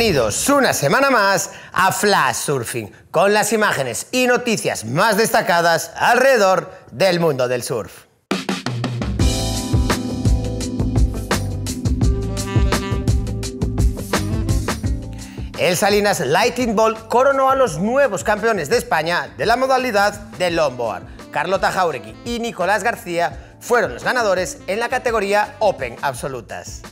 Bienvenidos una semana más a Flash Surfing, con las imágenes y noticias más destacadas alrededor del mundo del surf. El Salinas Lightning Bolt coronó a los nuevos campeones de España de la modalidad de longboard. Carlota Jauregui y Nicolás García fueron los ganadores en la categoría Open Absolutas.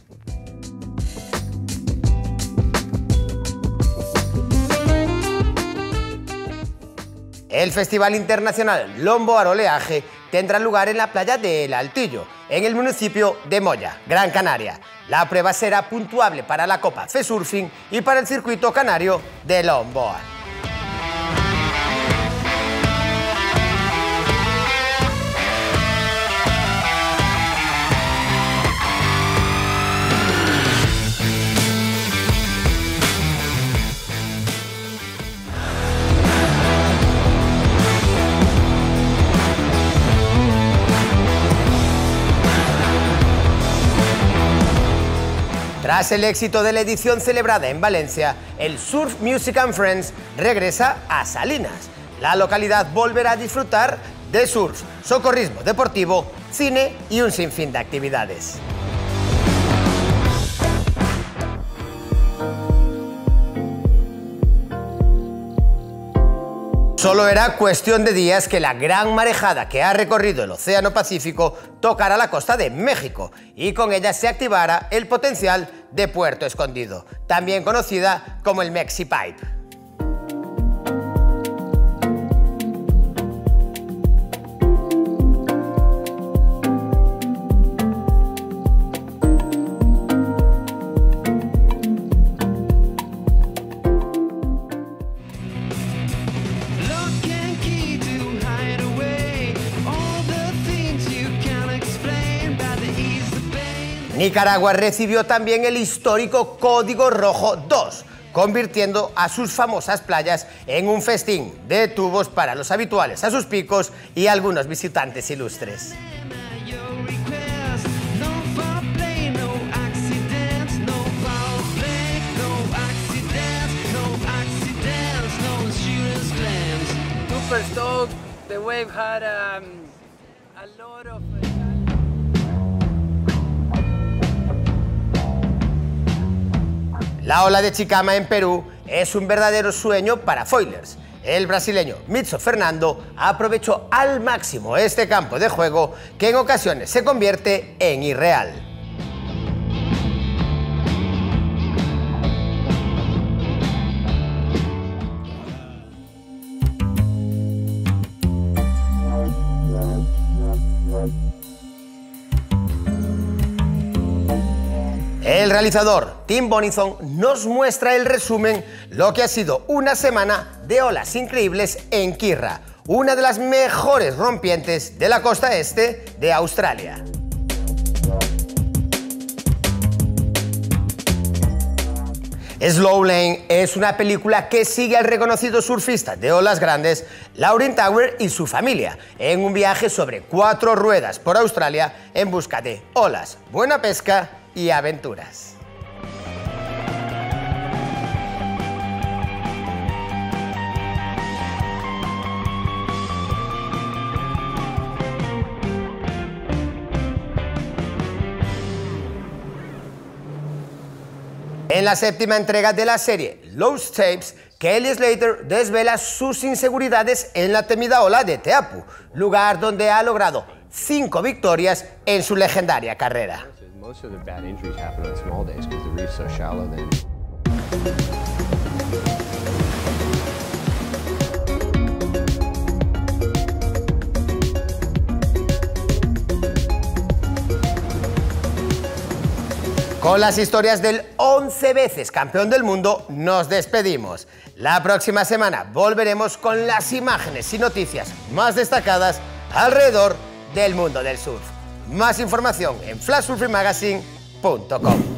El Festival Internacional Longboard Oleaje tendrá lugar en la playa de El Altillo, en el municipio de Moya, Gran Canaria. La prueba será puntuable para la Copa FESurfing y para el circuito canario de longboard. Tras el éxito de la edición celebrada en Valencia, el Surf Music and Friends regresa a Salinas. La localidad volverá a disfrutar de surf, socorrismo deportivo, cine y un sinfín de actividades. Solo era cuestión de días que la gran marejada que ha recorrido el Océano Pacífico tocara la costa de México y con ella se activara el potencial de Puerto Escondido, también conocida como el Mexipipe. Nicaragua recibió también el histórico Código Rojo 2, convirtiendo a sus famosas playas en un festín de tubos para los habituales a sus picos y algunos visitantes ilustres. Super stoked. The wave had a lot of... La ola de Chicama en Perú es un verdadero sueño para foilers. El brasileño Mitso Fernando aprovechó al máximo este campo de juego que en ocasiones se convierte en irreal. El realizador Tim Bonison nos muestra el resumen lo que ha sido una semana de olas increíbles en Kirra, una de las mejores rompientes de la costa este de Australia. Slow Lane es una película que sigue al reconocido surfista de olas grandes Lauryn Tower y su familia en un viaje sobre 4 ruedas por Australia en busca de olas, buena pesca y aventuras. En la séptima entrega de la serie Lost Tapes, Kelly Slater desvela sus inseguridades en la temida ola de Te Apu, lugar donde ha logrado 5 victorias en su legendaria carrera. Most of the bad injuries happen on small days because the reef's so shallow then. Con las historias del 11 veces campeón del mundo nos despedimos. La próxima semana volveremos con las imágenes y noticias más destacadas alrededor del mundo del surf. Más información en flashsurfingmagazine.com.